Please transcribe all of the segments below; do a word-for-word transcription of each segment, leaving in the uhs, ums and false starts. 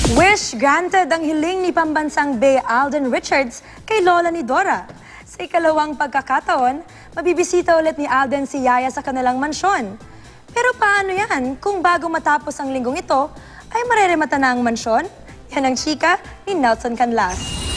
Wish granted ang hiling ni pambansang Bea Alden Richards kay lola ni Dora. Sa ikalawang pagkakataon, mabibisita ulit ni Alden si Yaya sa kanilang mansyon. Pero paano yan kung bago matapos ang linggong ito, ay mareremata na ang mansyon? Yan ang chika ni Nelson Canlas.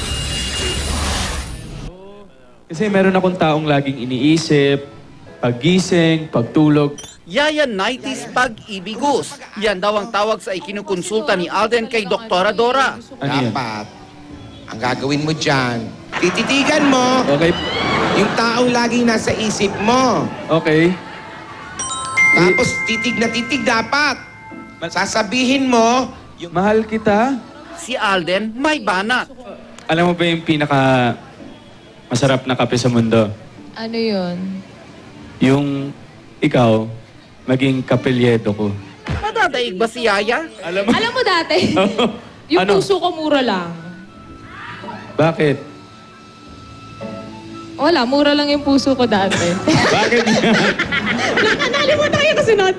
Kasi meron akong taong laging iniisip, paggising, pagtulog. Yaya nineties pag-ibigos. Yan daw ang tawag sa ikinukonsulta ni Alden kay Doktora Dora. Ano yan? Dapat, ang gagawin mo dyan, tititigan mo Okay. yung taong laging nasa isip mo. Okay. Tapos titig na titig dapat. Sasabihin mo, yung Mahal kita. Si Alden may banat. Alam mo ba yung pinaka masarap na kape sa mundo? Ano yun? Yung ikaw, maging kapelyedo ko. Madadaig ba si Yaya? Alam mo? Alam mo dati, yung Ano? puso ko mura lang. Bakit? Wala, mura lang yung puso ko dati. Bakit? Nakalimutan kayo kasunod.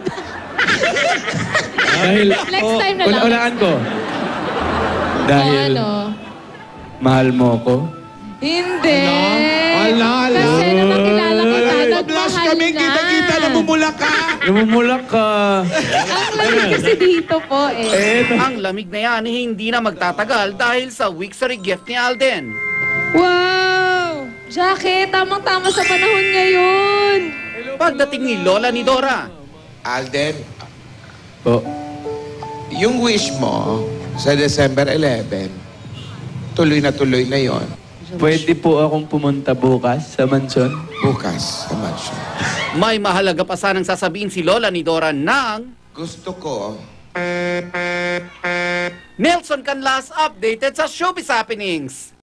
Dahil, Next time na ul- lang. ulaan ko. Dahil, O ano? mahal mo ko. Hindi. Ala, ala. Kasi naman kilala ko na, Pag-blush nagmahal kami, na. kita-kita, namumula ka. Lumumulak ka. Ang lamig kasi dito po eh. Eh, Ang lamig na yan hindi na magtatagal dahil sa Wixery gift ni Alden. Wow! Jackie, tamang-tama sa panahon ngayon. Pagdating ni Lola ni Dora, Alden, po. yung wish mo sa December eleven, tuloy na tuloy na yon. Pwede po akong pumunta bukas sa mansyon? Bukas sa mansyon. may mahalaga pa sanang sasabihin si Lola ni Dora ng Gusto ko, Nelson Canlas updated sa Showbiz Happenings.